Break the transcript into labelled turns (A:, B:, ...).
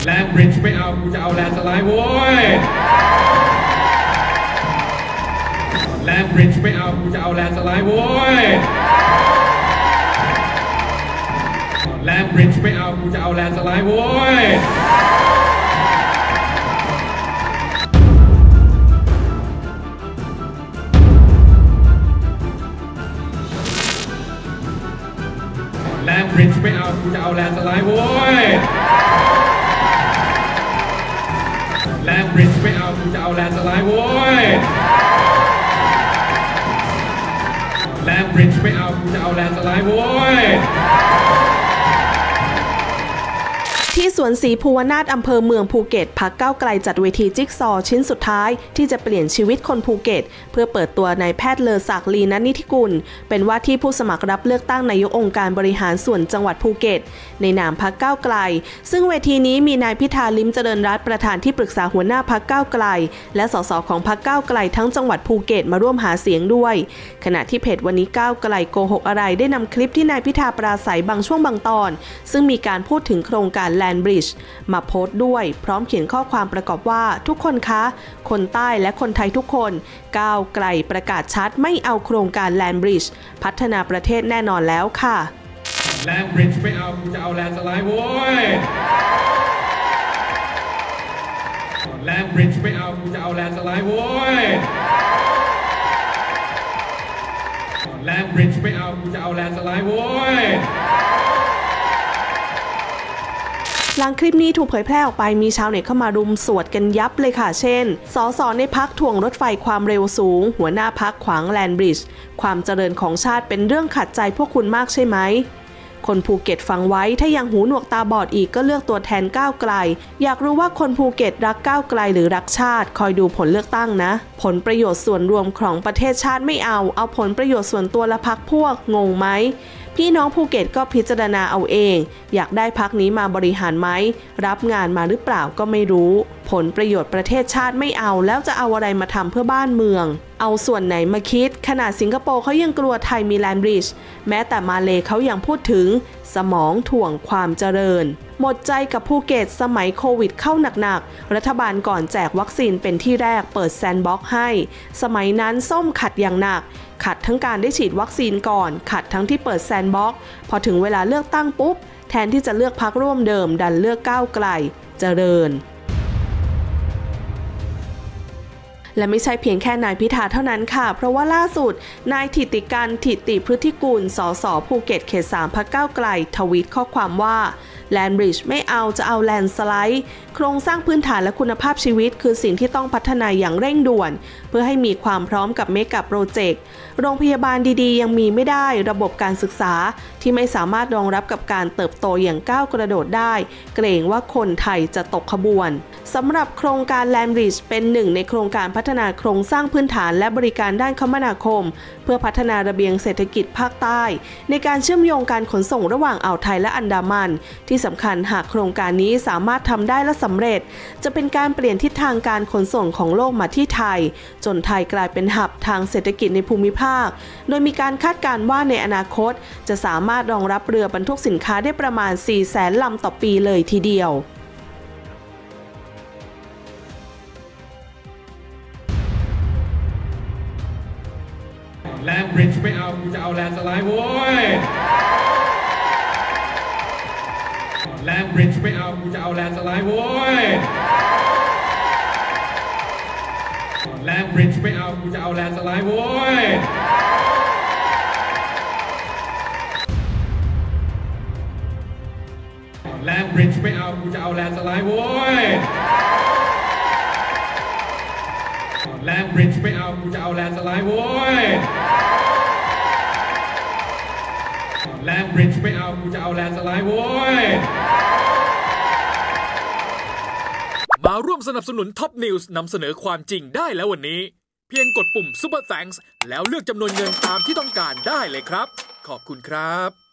A: แลนด์บริดจ์ไม่เอากูจะเอาแลนด์สไลด์โว้ยแลนด์บริดจ์ไม่เอากูจะเอาแลนด์สไลด์โว้ยแลนด์บริดจ์ไม่เอากูจะเอาแลนด์สไลด์โว้ยแลนด์บริดจ์ไม่เอากูจะเอาแลนด์สไลด์โว้ยแลนด์บริดจ์ไม่เอากูจะเอาแลนด์สไลด์โว้ยแลนด์บริดจ์ไม่เอากูจะเอาแลนด์สไลด์โว้ย
B: ที่สวนศรีภูวนาถอำเภอเมืองภูเก็ตพรรคก้าวไกลจัดเวทีจิ๊กซอว์ชิ้นสุดท้ายที่จะเปลี่ยนชีวิตคนภูเก็ตเพื่อเปิดตัวนายแพทย์เลอศักดิ์ลีนันนิธิกุลเป็นว่าที่ผู้สมัครรับเลือกตั้งนายกองค์การบริหารส่วนจังหวัดภูเก็ตในนามพรรคก้าวไกลซึ่งเวทีนี้มีนายพิธาลิ้มเจริญรัตน์ประธานที่ปรึกษาหัวหน้าพรรคก้าวไกลและสสของพรรคก้าวไกลทั้งจังหวัดภูเก็ตมาร่วมหาเสียงด้วยขณะที่เพจวันนี้ก้าวไกลโกหกอะไรได้นำคลิปที่นายพิธาปราศัยบางช่วงบางตอนซึ่งมีการพูดถึงโครงการแลนด์บริดจ์มาโพสต์ด้วยพร้อมเขียนข้อความประกอบว่าทุกคนคะคนใต้และคนไทยทุกคนก้าวไกลประกาศชัดไม่เอาโครงการแลนด์บริดจ์พัฒนาประเทศแน่นอนแล้วค่ะ
A: แลนด์บริดจ์ไม่เอากูจะเอาแลนด์สไลด์โว้ยแลนด์บริดจ์ไม่เอากูจะเอาแลนด์สไลด์โว้ยแลนด์บริดจ์ไม่เอากูจะเอาแลนด์สไลด์โว้ย
B: หลังคลิปนี้ถูกเผยแพร่ออกไปมีชาวเน็ตเข้ามารุมสวดกันยับเลยค่ะเช่นสสในพรรคถ่วงรถไฟความเร็วสูงหัวหน้าพรรคขวางแลนด์บริดจ์ความเจริญของชาติเป็นเรื่องขัดใจพวกคุณมากใช่ไหมคนภูเก็ตฟังไว้ถ้ายังหูหนวกตาบอดอีกก็เลือกตัวแทนก้าวไกลอยากรู้ว่าคนภูเก็ตรักก้าวไกลหรือรักชาติคอยดูผลเลือกตั้งนะผลประโยชน์ส่วนรวมของประเทศชาติไม่เอาผลประโยชน์ส่วนตัวและพรรคพวกงงไหมพี่น้องภูเก็ตก็พิจารณาเอาเองอยากได้พรรคนี้มาบริหารไหมรับงานมาหรือเปล่าก็ไม่รู้ผลประโยชน์ประเทศชาติไม่เอาแล้วจะเอาอะไรมาทำเพื่อบ้านเมืองเอาส่วนไหนมาคิดขนาดสิงคโปร์เขายังกลัวไทยมีแลนด์บริดจ์แม้แต่มาเลเขายังพูดถึงสมองถ่วงความเจริญหมดใจกับภูเก็ตสมัยโควิดเข้าหนักๆรัฐบาลก่อนแจกวัคซีนเป็นที่แรกเปิดแซนด์บ็อกซ์ให้สมัยนั้นส้มขัดอย่างหนักขัดทั้งการได้ฉีดวัคซีนก่อนขัดทั้งที่เปิดแซนด์บ็อกซ์พอถึงเวลาเลือกตั้งปุ๊บแทนที่จะเลือกพรรคร่วมเดิมดันเลือกก้าวไกลเจริญและไม่ใช่เพียงแค่นายพิธาเท่านั้นค่ะเพราะว่าล่าสุดนายถิติการถิติพฤติกุลสสภูเก็ตเขต 3 พรรคก้าวไกลทวีตข้อความว่าแลนด์บริดจ์ไม่เอาจะเอาแลนด์สไลด์โครงสร้างพื้นฐานและคุณภาพชีวิตคือสิ่งที่ต้องพัฒนาอย่างเร่งด่วนเพื่อให้มีความพร้อมกับเมกะโปรเจกต์โรงพยาบาลดีๆยังมีไม่ได้ระบบการศึกษาที่ไม่สามารถรองรับกับการเติบโตอย่างก้าวกระโดดได้เกรงว่าคนไทยจะตกขบวนสำหรับโครงการแลนด์บริดจ์เป็นหนึ่งในโครงการพัฒนาโครงสร้างพื้นฐานและบริการด้านคมนาคมเพื่อพัฒนาระเบียงเศรษฐกิจภาคใต้ในการเชื่อมโยงการขนส่งระหว่างอ่าวไทยและอันดามันที่สำคัญหากโครงการนี้สามารถทำได้และสำเร็จจะเป็นการเปลี่ยนทิศทางการขนส่งของโลกมาที่ไทยจนไทยกลายเป็นหับทางเศรษฐกิจในภูมิภาคโดยมีการคาดการณ์ว่าในอนาคตจะสามารถรองรับเรือบรรทุกสินค้าได้ประมาณ 400,000 ลำต่อปีเลยทีเดียว
A: แลนด์บริดจ์ไม่เอากูจะเอาแลนด์สไลด์โว้ยแลนด์บริดจ์ไม่เอากูจะเอาแลนด์สไลด์โว้ยแลนด์บริดจ์ไม่เอากูจะเอาแลนด์สไลด์โว้ยแลนด์บริดจ์ไม่เอากูจะเอาแลนด์สไลด์โว้ยแลนด์บริดจ์ไม่เอากูจะเอาแลนด์สไลด์โว้ยแลนด์บริดจ์ไม่เอากูจะเอาแลนด์สไลด์โว้ย
C: มาร่วมสนับสนุนท็อปนิวส์นำเสนอความจริงได้แล้ววันนี้เพียงกดปุ่ม Super Thanks แล้วเลือกจำนวนเงินตามที่ต้องการได้เลยครับขอบคุณครับ